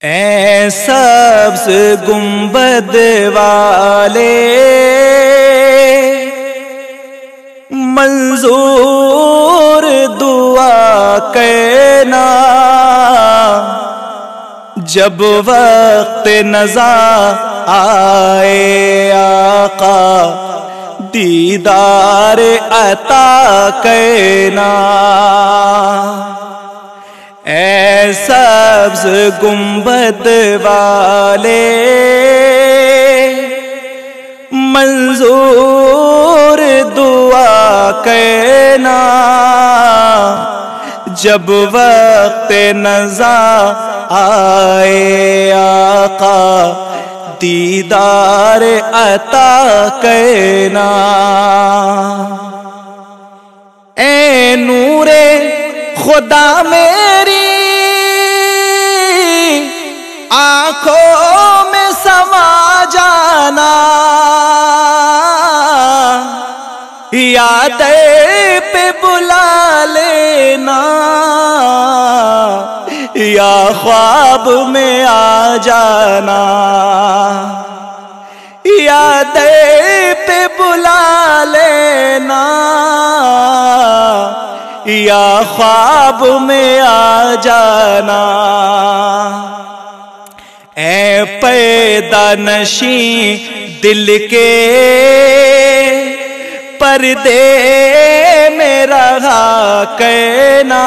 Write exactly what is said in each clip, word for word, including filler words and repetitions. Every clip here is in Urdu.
اے سبز گنبد والے منظور دعا کہنا، جب وقت نزا آئے آقا دیدار عطا کہنا۔ اے سبز گنبد والے منظور دعا کہنا، جب وقت نزا آئے آقا دیدار عطا کہنا۔ اے نور خدا میری آنکھوں میں سما جانا، یاد پہ بلا لینا، یا خواب میں آ جانا، یاد پہ بلا لینا، یا خواب میں آ جانا۔ اے پیدا نشیں دل کے پردے میں رہا کہنا،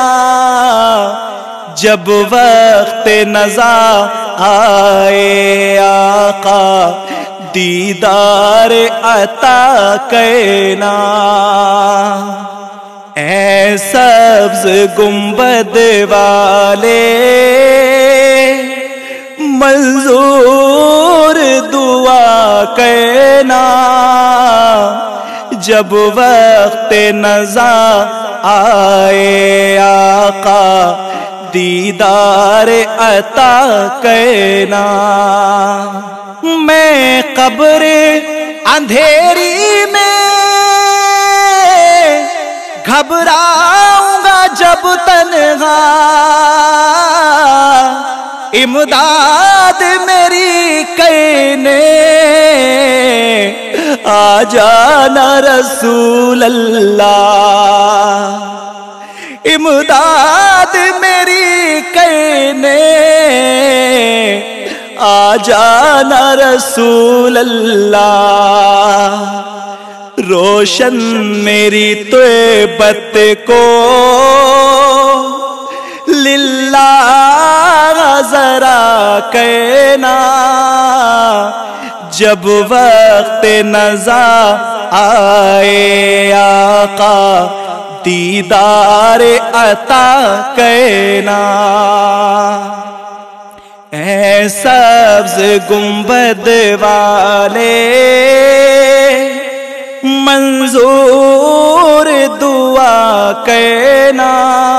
جب وقت نزا آئے آقا دیدار عطا کہنا۔ اے سبز گنبد والے منظور دعا کہنا، جب وقت نزا آئے آقا دیدار عطا کہنا۔ میں قبر اندھیری میں گھبراؤں گا جب تنہا، امداد میری کہنے آ جانا رسول اللہ، امداد میری کہنے آ جانا رسول اللہ۔ روشن میری طیبت کو للہ ذرا کہنا، جب وقت نزا آئے آقا دیدار عطا کہنا۔ اے سبز گنبد والے منظور دعا کہنا،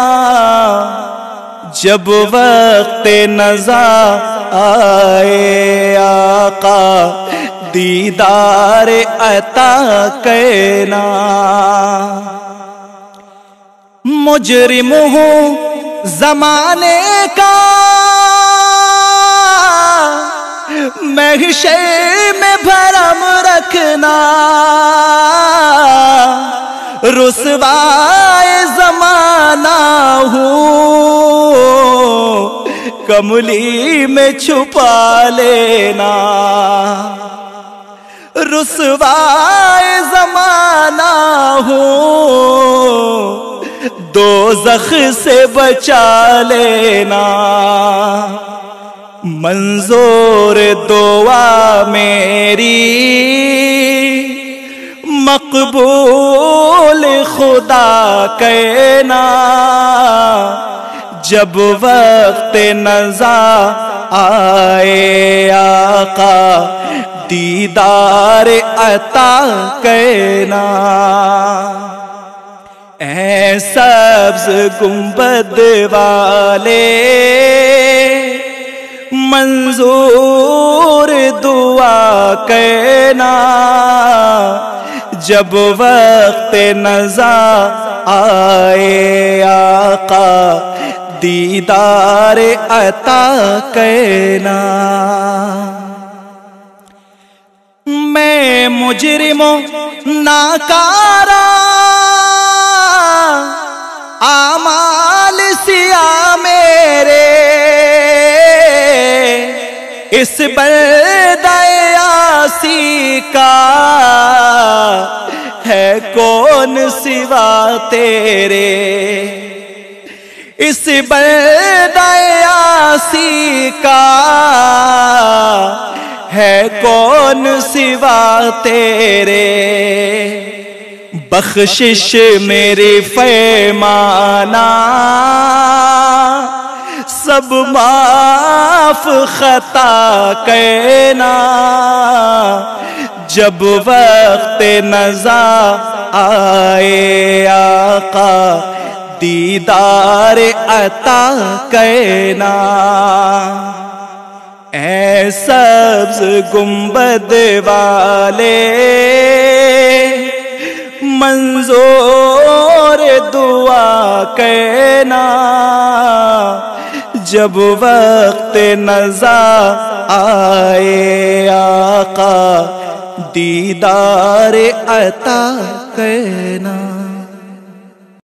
جب وقت نزا آئے آقا دیدار عطا کہنا۔ مجرم ہوں زمانے کا محشر میں بھرم رکھنا، رسوائے زمانہ ہوں کملی میں چھپا لینا، رسوائے زمانہ ہوں دوزخ سے بچا لینا۔ منظور دعا میری مقبول خدا کہنا، جب وقت نزا آئے آقا دیدار عطا کہنا۔ اے سبز گنبد والے منظور دعا کہنا، جب وقت نزا آئے آقا دیدار عطا کرنا۔ میں مجرموں ناکارا اعمال سیاہ میرے، اس بردہ یاسی کا ہے کون سوا تیرے، اس بردہ یاسی کا ہے کون سوا تیرے، بخشش میری فرمانا سب معاف خطا کرنا، جب وقت نزا آئے آقا دیدار عطا کرنا۔ اے سبز گنبد والے منظور دعا کرنا، جب وقت نزا آئے آقا دیدار عطا کرنا۔